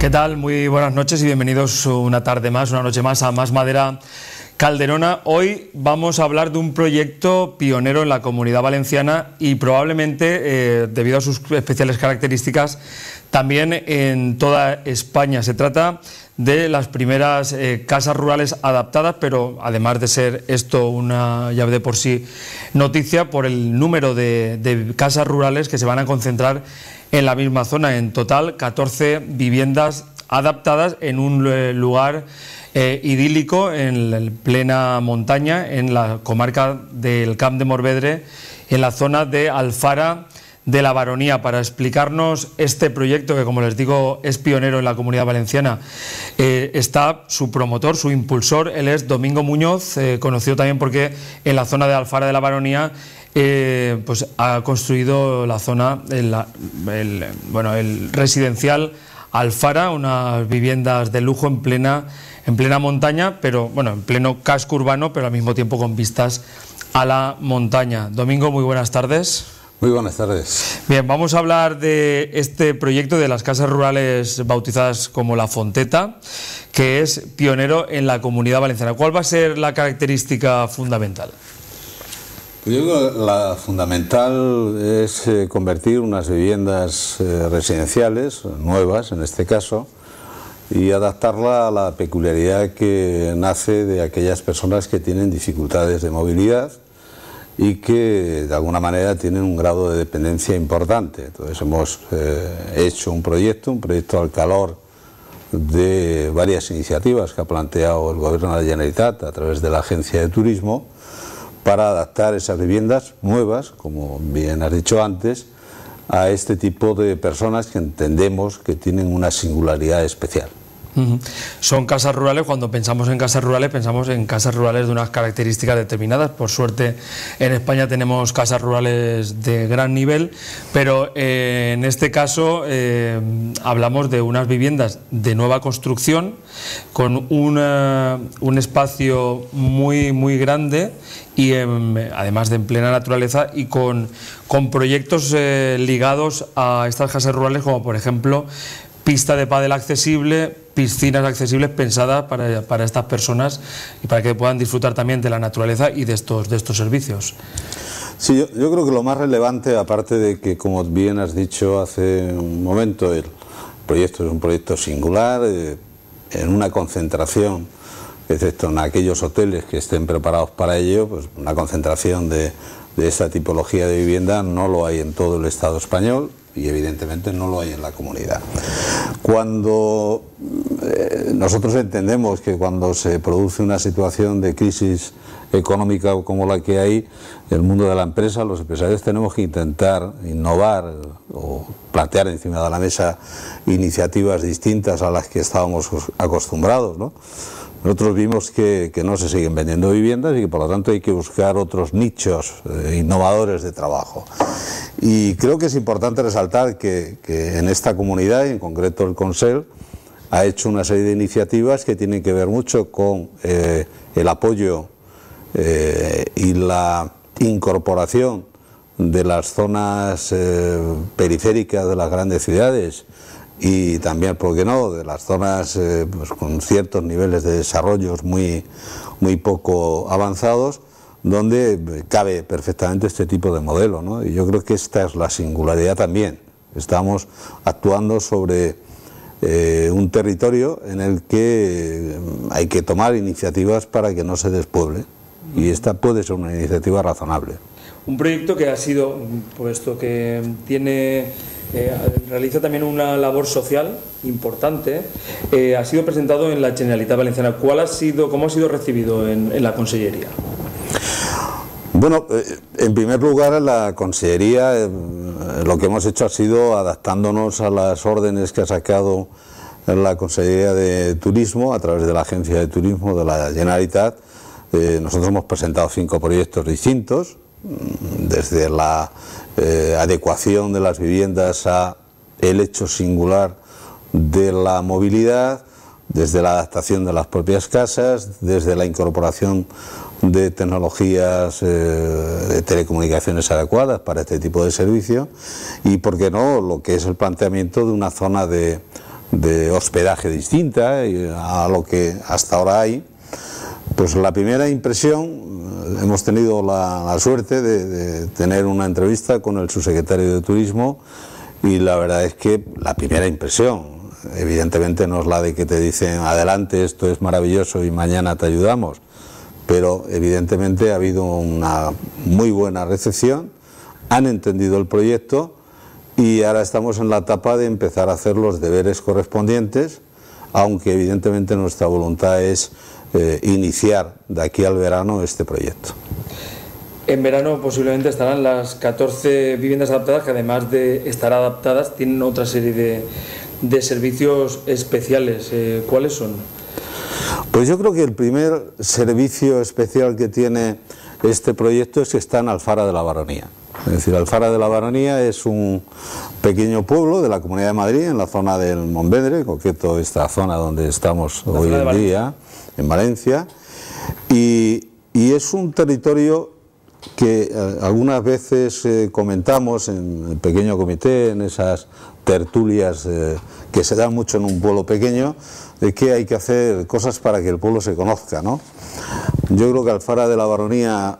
¿Qué tal? Muy buenas noches y bienvenidos una tarde más, una noche más a Más Madera Calderona. Hoy vamos a hablar de un proyecto pionero en la Comunidad Valenciana y probablemente, debido a sus especiales características, también en toda España. Se trata de las primeras casas rurales adaptadas, pero además de ser esto una llave de por sí noticia, por el número de casas rurales que se van a concentrar en la misma zona. En total, 14 viviendas adaptadas en un lugar idílico en plena montaña, en la comarca del Camp de Morvedre, en la zona de Alfara de la Baronía. Para explicarnos este proyecto, que como les digo es pionero en la Comunidad Valenciana, está su promotor, su impulsor. Él es Domingo Muñoz, conocido también porque en la zona de Alfara de la Baronía pues ha construido la zona, el residencial Alfara, unas viviendas de lujo en plena montaña, pero bueno, en pleno casco urbano, pero al mismo tiempo con vistas a la montaña. Domingo, muy buenas tardes. Muy buenas tardes. Bien, vamos a hablar de este proyecto de las casas rurales bautizadas como La Fonteta, que es pionero en la Comunidad Valenciana. ¿Cuál va a ser la característica fundamental? Yo creo que la fundamental es convertir unas viviendas residenciales, nuevas en este caso, y adaptarla a la peculiaridad que nace de aquellas personas que tienen dificultades de movilidad y que de alguna manera tienen un grado de dependencia importante. Entonces hemos hecho un proyecto al calor de varias iniciativas que ha planteado el Gobierno de la Generalitat a través de la Agencia de Turismo, para adaptar esas viviendas nuevas, como bien has dicho antes, a este tipo de personas que entendemos que tienen una singularidad especial. Son casas rurales. Cuando pensamos en casas rurales, pensamos en casas rurales de unas características determinadas. Por suerte en España tenemos casas rurales de gran nivel, pero en este caso hablamos de unas viviendas de nueva construcción, con un espacio muy grande y además de en plena naturaleza, y con proyectos ligados a estas casas rurales, como por ejemplo pista de pádel accesible, piscinas accesibles pensadas para estas personas y para que puedan disfrutar también de la naturaleza y de estos servicios. Sí, yo creo que lo más relevante, aparte de que, como bien has dicho hace un momento, el proyecto es un proyecto singular, en una concentración, excepto en aquellos hoteles que estén preparados para ello, pues una concentración de esta tipología de vivienda no lo hay en todo el Estado español, y evidentemente no lo hay en la comunidad. Cuando nosotros entendemos que cuando se produce una situación de crisis económica como la que hay, el mundo de la empresa, los empresarios tenemos que intentar innovar o plantear encima de la mesa iniciativas distintas a las que estábamos acostumbrados, ¿no? Nosotros vimos que no se siguen vendiendo viviendas y que por lo tanto hay que buscar otros nichos innovadores de trabajo. Y creo que es importante resaltar que en esta comunidad, y en concreto el Consell, ha hecho una serie de iniciativas que tienen que ver mucho con el apoyo y la incorporación de las zonas periféricas de las grandes ciudades, y también, ¿por qué no?, de las zonas pues con ciertos niveles de desarrollos muy poco avanzados, donde cabe perfectamente este tipo de modelo, ¿no? Y yo creo que esta es la singularidad también. Estamos actuando sobre un territorio en el que hay que tomar iniciativas para que no se despueble, y esta puede ser una iniciativa razonable. Un proyecto que ha sido, puesto que realiza también una labor social importante, ha sido presentado en la Generalitat Valenciana. ¿Cómo ha sido recibido en la Consellería? Bueno, en primer lugar, la Consellería lo que hemos hecho ha sido adaptándonos a las órdenes que ha sacado la Consellería de Turismo a través de la Agencia de Turismo de la Generalitat. Nosotros hemos presentado 5 proyectos distintos, desde la adecuación de las viviendas a el hecho singular de la movilidad, desde la adaptación de las propias casas, desde la incorporación de tecnologías de telecomunicaciones adecuadas para este tipo de servicio, y por qué no, lo que es el planteamiento de una zona de de hospedaje distinta a lo que hasta ahora hay. Pues la primera impresión, hemos tenido la suerte de tener una entrevista con el subsecretario de Turismo, y la verdad es que la primera impresión, evidentemente no es la de que te dicen adelante, esto es maravilloso y mañana te ayudamos, pero evidentemente ha habido una muy buena recepción, han entendido el proyecto y ahora estamos en la etapa de empezar a hacer los deberes correspondientes, aunque evidentemente nuestra voluntad es iniciar de aquí al verano este proyecto. En verano posiblemente estarán las 14 viviendas adaptadas, que además de estar adaptadas tienen otra serie de servicios especiales. ¿Cuáles son? Pues yo creo que el primer servicio especial que tiene este proyecto es que está en Alfara de la Baronía. Es decir, Alfara de la Baronía es un pequeño pueblo de la Comunidad de Madrid, en la zona del Montvedre, en concreto esta zona donde estamos hoy en día, en Valencia, y es un territorio que algunas veces comentamos en el pequeño comité, en esas tertulias que se dan mucho en un pueblo pequeño, de que hay que hacer cosas para que el pueblo se conozca, ¿no? Yo creo que Alfara de la Baronía,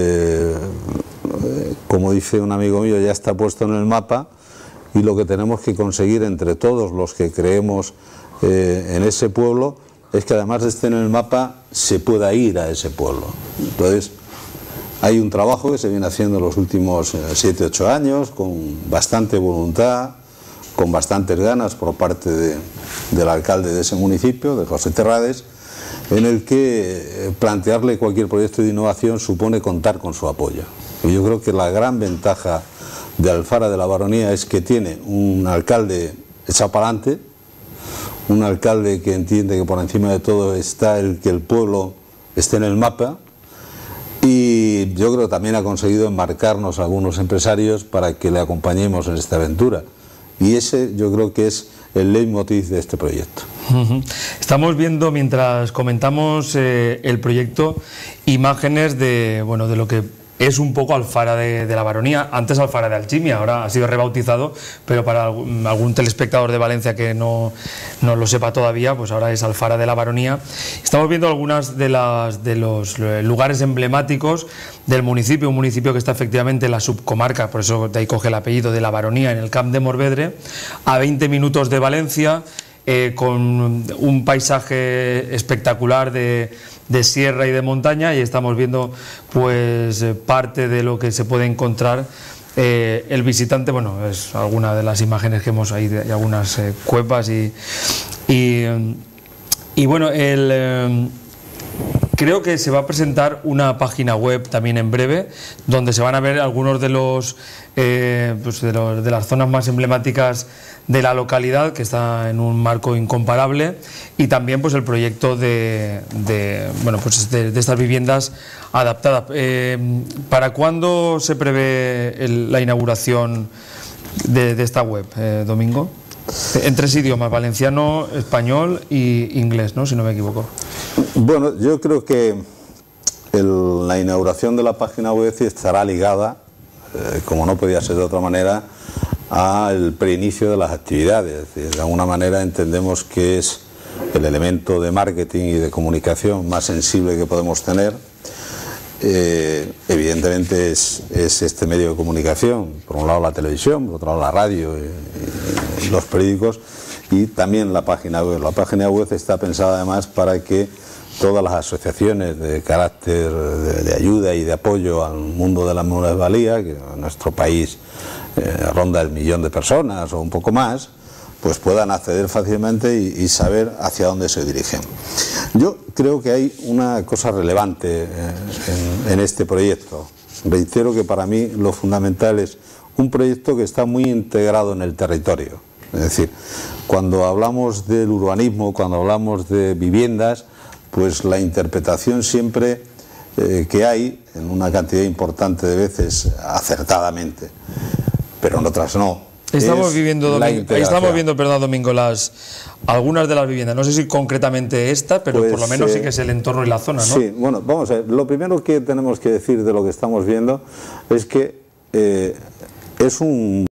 como dice un amigo mío, ya está puesto en el mapa, y lo que tenemos que conseguir entre todos los que creemos en ese pueblo es que además de estar en el mapa se pueda ir a ese pueblo. Entonces hay un trabajo que se viene haciendo en los últimos 7-8 años con bastante voluntad, con bastantes ganas por parte del alcalde de ese municipio, de José Terrades, en el que plantearle cualquier proyecto de innovación supone contar con su apoyo. Y yo creo que la gran ventaja de Alfara de la Baronía es que tiene un alcalde echado para adelante, un alcalde que entiende que por encima de todo está el que el pueblo esté en el mapa, y yo creo que también ha conseguido enmarcarnos a algunos empresarios para que le acompañemos en esta aventura, y ese yo creo que es el leitmotiv de este proyecto. Estamos viendo, mientras comentamos el proyecto, imágenes de lo que es un poco Alfara de la Baronía, antes Alfara de Alchimia, ahora ha sido rebautizado, pero para algún telespectador de Valencia que no lo sepa todavía, pues ahora es Alfara de la Baronía. Estamos viendo algunas de los lugares emblemáticos del municipio, un municipio que está efectivamente en la subcomarca, por eso de ahí coge el apellido de la Baronía, en el Camp de Morvedre, a 20 minutos de Valencia, con un paisaje espectacular de sierra y de montaña, y estamos viendo pues parte de lo que se puede encontrar el visitante. Bueno, es alguna de las imágenes que hemos ahí, de algunas cuevas y bueno, creo que se va a presentar una página web también en breve, donde se van a ver algunos de de las zonas más emblemáticas de la localidad, que está en un marco incomparable, y también pues el proyecto de estas viviendas adaptadas. ¿Para cuándo se prevé la inauguración de esta web, Domingo? En 3 idiomas, valenciano, español y inglés, ¿no?, si no me equivoco. Bueno, yo creo que la inauguración de la página web estará ligada, como no podía ser de otra manera, al preinicio de las actividades. De alguna manera entendemos que es el elemento de marketing y de comunicación más sensible que podemos tener. Evidentemente es este medio de comunicación, por un lado la televisión, por otro lado la radio y los periódicos, y también la página web. La página web está pensada además para que todas las asociaciones de carácter de ayuda y de apoyo al mundo de la minusvalía, que en nuestro país ronda el 1 millón de personas o un poco más, pues puedan acceder fácilmente y saber hacia dónde se dirigen. Yo creo que hay una cosa relevante en este proyecto. Reitero que para mí lo fundamental es un proyecto que está muy integrado en el territorio. Es decir, cuando hablamos del urbanismo, cuando hablamos de viviendas, pues la interpretación siempre que hay, en una cantidad importante de veces acertadamente, pero en otras no. Estamos viendo, perdón, Domingo, algunas de las viviendas, no sé si concretamente esta, pero pues, por lo menos sí que es el entorno y la zona, ¿no? Sí, bueno, vamos a ver, lo primero que tenemos que decir de lo que estamos viendo es que es un